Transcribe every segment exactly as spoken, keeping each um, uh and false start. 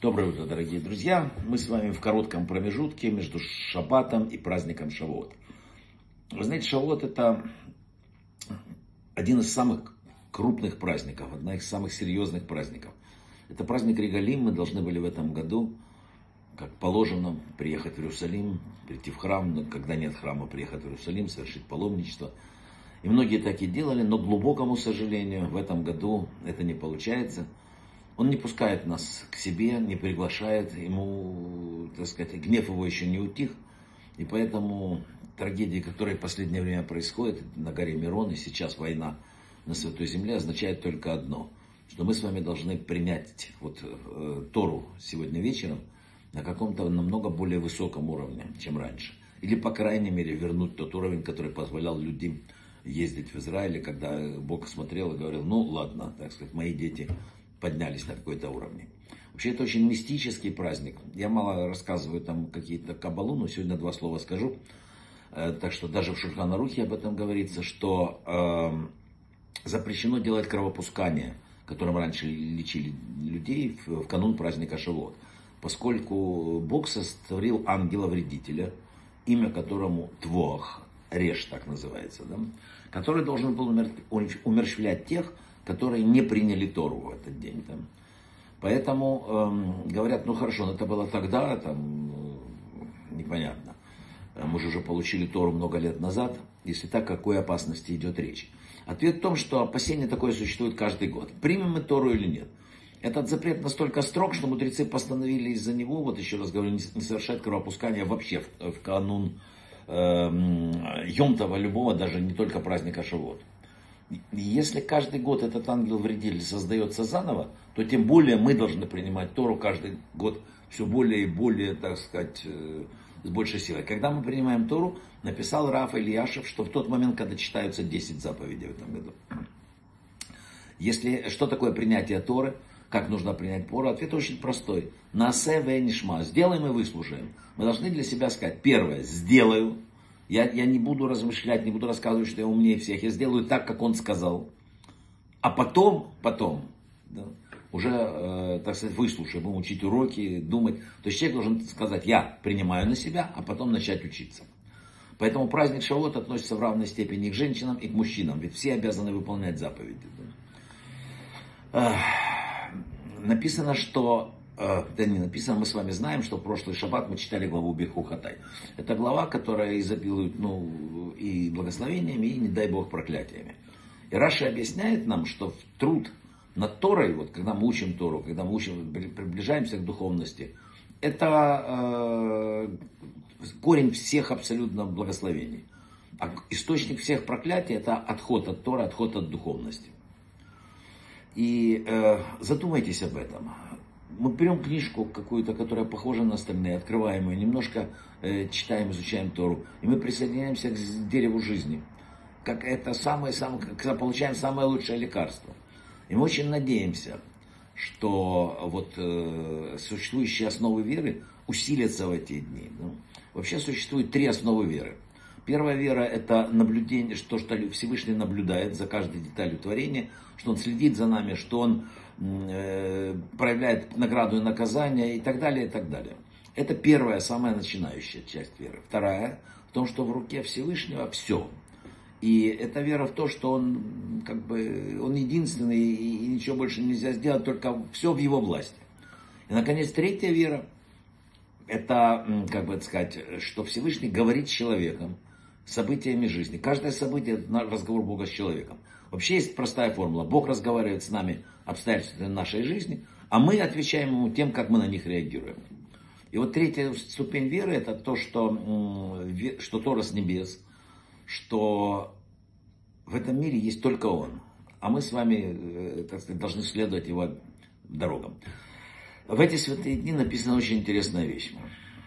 Доброе утро, дорогие друзья. Мы с вами в коротком промежутке между Шаббатом и праздником Шавуот. Вы знаете, Шавуот — это один из самых крупных праздников, одна из самых серьезных праздников. Это праздник Регалим. Мы должны были в этом году, как положено, приехать в Иерусалим, прийти в храм, но когда нет храма, приехать в Иерусалим, совершить паломничество. И многие так и делали, но, к глубокому сожалению, в этом году это не получается. Он не пускает нас к себе, не приглашает, ему, так сказать, гнев его еще не утих. И поэтому трагедии, которые в последнее время происходят на горе Мирон, и сейчас война на Святой Земле, означает только одно, что мы с вами должны принять вот, э, Тору сегодня вечером на каком-то намного более высоком уровне, чем раньше. Или, по крайней мере, вернуть тот уровень, который позволял людям ездить в Израиле, когда Бог смотрел и говорил: ну ладно, так сказать, мои дети поднялись на какой-то уровне. Вообще, это очень мистический праздник. Я мало рассказываю там какие-то кабалу, но сегодня два слова скажу. Так что даже в Шульхан Арухе об этом говорится, что э, запрещено делать кровопускание, которым раньше лечили людей в, в канун праздника Шавуот. Поскольку Бог сотворил ангела-вредителя, имя которому Твоах, Реш так называется, да, который должен был умерщвлять тех, которые не приняли Тору в этот день. Там. Поэтому эм, говорят: ну хорошо, но это было тогда, там, э, непонятно. Мы же уже получили Тору много лет назад. Если так, о какой опасности идет речь? Ответ в том, что опасение такое существует каждый год. Примем мы Тору или нет? Этот запрет настолько строг, что мудрецы постановили из-за него, вот еще раз говорю, не совершать кровопускание вообще в, в канун э, Йом-Това любого, даже не только праздника Шавуот. Если каждый год этот ангел-вредитель создается заново, то тем более мы должны принимать Тору каждый год все более и более, так сказать, с большей силой. Когда мы принимаем Тору, написал Рав Ильяшев, что в тот момент, когда читаются десять заповедей в этом году. Если, что такое принятие Торы, как нужно принять Тору, ответ очень простой. Насе ве нишма. Сделаем и выслушаем. Мы должны для себя сказать: первое, сделаю. Я, я не буду размышлять, не буду рассказывать, что я умнее всех. Я сделаю так, как он сказал. А потом, потом, да, уже, э, так сказать, выслушаем, будем учить уроки, думать. То есть человек должен сказать: я принимаю на себя, а потом начать учиться. Поэтому праздник Шавуот относится в равной степени и к женщинам, и к мужчинам. Ведь все обязаны выполнять заповеди. Да. Э, написано, что... Да не написано, мы с вами знаем, что в прошлый шаббат мы читали главу Бирху Хатай. Это глава, которая изобилует, ну, и благословениями, и, не дай Бог, проклятиями. И Раши объясняет нам, что в труд над Торой, вот когда мы учим Тору, когда мы учим, приближаемся к духовности, это э, корень всех абсолютно благословений. А источник всех проклятий — это отход от Торы, отход от духовности. И э, задумайтесь об этом. Мы берем книжку какую-то, которая похожа на остальные, открываем ее, немножко э, читаем, изучаем Тору, и мы присоединяемся к дереву жизни. Как это самое-самое, когда получаем самое лучшее лекарство. И мы очень надеемся, что вот э, существующие основы веры усилятся в эти дни. Ну, вообще существует три основы веры. Первая вера — это наблюдение, что, что Всевышний наблюдает за каждой деталью творения, что Он следит за нами, что Он э, проявляет награду и наказание и так далее, и так далее. Это первая, самая начинающая часть веры. Вторая — в том, что в руке Всевышнего все. И это вера в то, что Он, как бы, он единственный, и ничего больше нельзя сделать, только все в Его власти. И, наконец, третья вера — это, как бы сказать, что Всевышний говорит с человеком, событиями жизни. Каждое событие — это разговор Бога с человеком. Вообще есть простая формула. Бог разговаривает с нами обстоятельствами нашей жизни, а мы отвечаем Ему тем, как мы на них реагируем. И вот третья ступень веры — это то, что, что Тора с небес, что в этом мире есть только Он, а мы с вами, так сказать, должны следовать Его дорогам. В эти святые дни написана очень интересная вещь.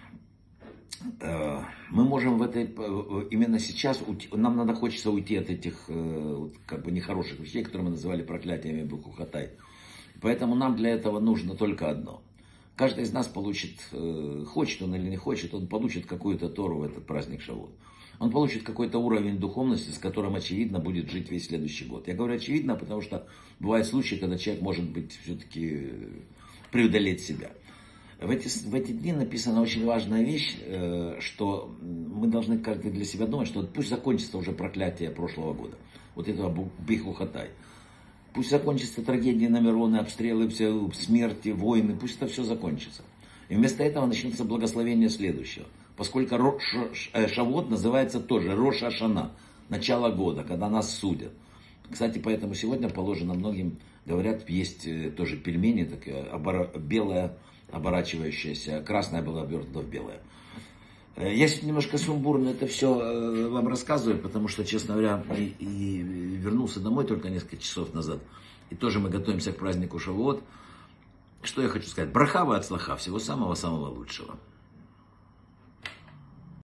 Мы можем в этой, именно сейчас, нам надо, хочется уйти от этих как бы нехороших вещей, которые мы называли проклятиями Бирху Хатай. Поэтому нам для этого нужно только одно. Каждый из нас получит, хочет он или не хочет, он получит какую-то Тору в этот праздник Шавуот. Он получит какой-то уровень духовности, с которым, очевидно, будет жить весь следующий год. Я говорю очевидно, потому что бывают случаи, когда человек может быть все-таки преодолеть себя. В эти, в эти дни написана очень важная вещь, что мы должны каждый для себя думать, что пусть закончится уже проклятие прошлого года, вот этого Биху-Хатай. Пусть закончится трагедия на Мироне, обстрелы, все, смерти, войны, пусть это все закончится. И вместо этого начнется благословение следующего. Поскольку Шавуот называется тоже Рош ха-Шана, начало года, когда нас судят. Кстати, поэтому сегодня положено многим, говорят, есть тоже пельмени, такая белая, оборачивающаяся, красная была обернута в белое. Я сегодня немножко сумбурно это все вам рассказываю, потому что, честно говоря, и, и вернулся домой только несколько часов назад. И тоже мы готовимся к празднику Шавуот. Что я хочу сказать? Браха ва ацлаха, всего самого-самого лучшего.